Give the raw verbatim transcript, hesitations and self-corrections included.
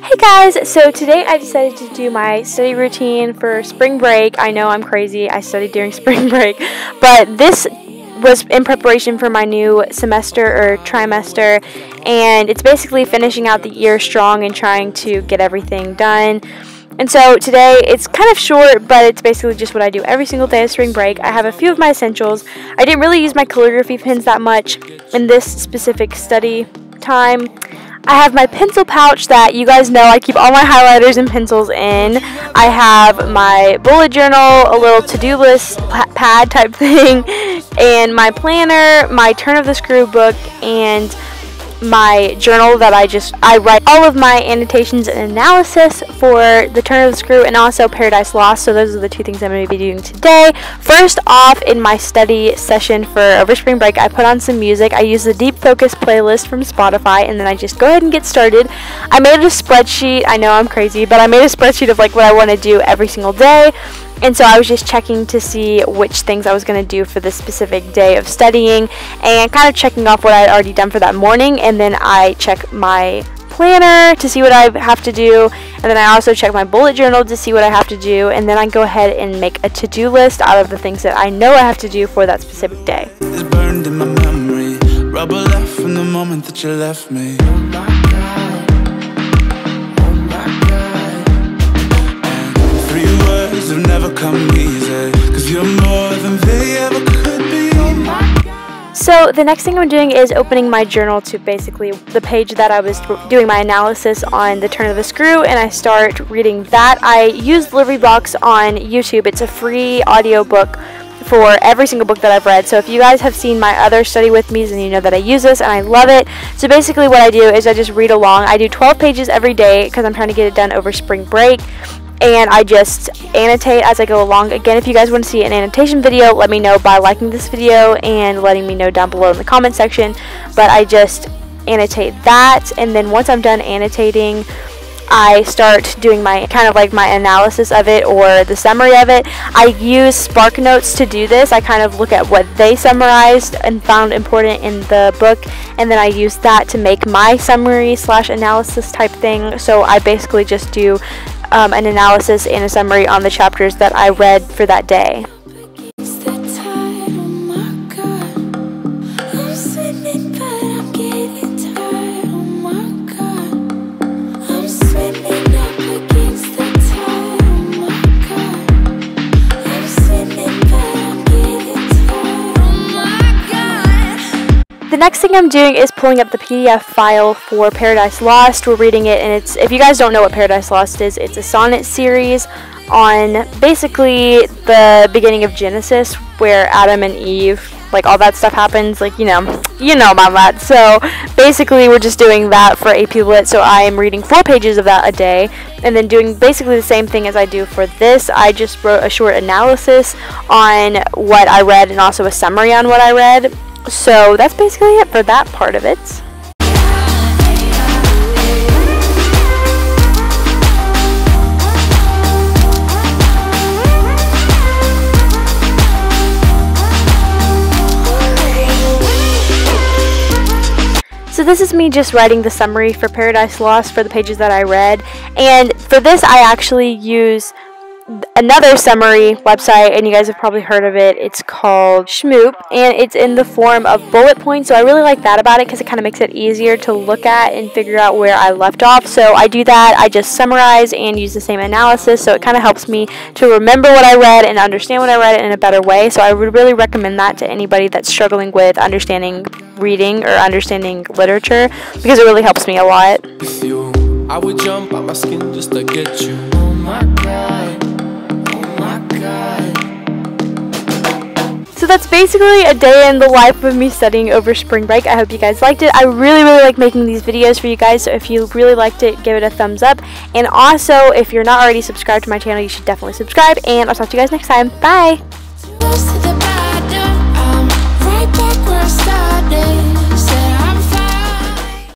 Hey guys, so today I decided to do my study routine for spring break. I know I'm crazy, I studied during spring break, but this was in preparation for my new semester or trimester, and it's basically finishing out the year strong and trying to get everything done. And so today it's kind of short, but it's basically just what I do every single day of spring break. I have a few of my essentials. I didn't really use my calligraphy pens that much in this specific study time. I have my pencil pouch that you guys know I keep all my highlighters and pencils in. I have my bullet journal, a little to-do list pad type thing, and my planner, my turn of the screw book, and my journal that I just I write all of my annotations and analysis for the turn of the screw and also Paradise Lost. So those are the two things I'm going to be doing today. First off, in my study session for over spring break, I put on some music. I use the Deep Focus playlist from Spotify, and then I just go ahead and get started. I made a spreadsheet. I know I'm crazy, but I made a spreadsheet of like what I want to do every single day. And so I was just checking to see which things I was going to do for this specific day of studying and kind of checking off what I had already done for that morning. And then I check my planner to see what I have to do. And then I also check my bullet journal to see what I have to do. And then I go ahead and make a to-do list out of the things that I know I have to do for that specific day. It's burned in my memory. Rubber left from the moment that you left me. Have never come easy, 'cause you're more than they ever could be. So the next thing I'm doing is opening my journal to basically the page that I was doing my analysis on the turn of the screw, and I start reading that. I use Livery Box on YouTube. It's a free audiobook for every single book that I've read. So if you guys have seen my other study with me's, then you know that I use this and I love it. So basically what I do is I just read along. I do twelve pages every day because I'm trying to get it done over spring break. And I just annotate as I go along. Again, if you guys want to see an annotation video, let me know by liking this video and letting me know down below in the comment section. But I just annotate that, and then once I'm done annotating, I start doing my kind of like my analysis of it or the summary of it. I use Spark Notes to do this. I kind of look at what they summarized and found important in the book, and then I use that to make my summary slash analysis type thing. So I basically just do Um, an analysis and a summary on the chapters that I read for that day. The next thing I'm doing is pulling up the P D F file for Paradise Lost. We're reading it, and it's, if you guys don't know what Paradise Lost is, it's a sonnet series on basically the beginning of Genesis, where Adam and Eve, like all that stuff happens, like, you know, you know about that. So basically we're just doing that for A P Lit, so I am reading four pages of that a day, and then doing basically the same thing as I do for this. I just wrote a short analysis on what I read and also a summary on what I read. So that's basically it for that part of it. So this is me just writing the summary for Paradise Lost for the pages that I read. And for this I actually use another summary website, and you guys have probably heard of it. It's called Schmoop, and it's in the form of bullet points. So I really like that about it because it kind of makes it easier to look at and figure out where I left off. So I do that. I just summarize and use the same analysis, so it kind of helps me to remember what I read and understand what I read in a better way. So I would really recommend that to anybody that's struggling with understanding reading or understanding literature, because it really helps me a lot. With you, I would jump out my skin just to get you. Oh my God. So that's basically a day in the life of me studying over spring break. I hope you guys liked it. I really, really like making these videos for you guys. So if you really liked it, give it a thumbs up. And also, if you're not already subscribed to my channel, you should definitely subscribe. And I'll talk to you guys next time. Bye!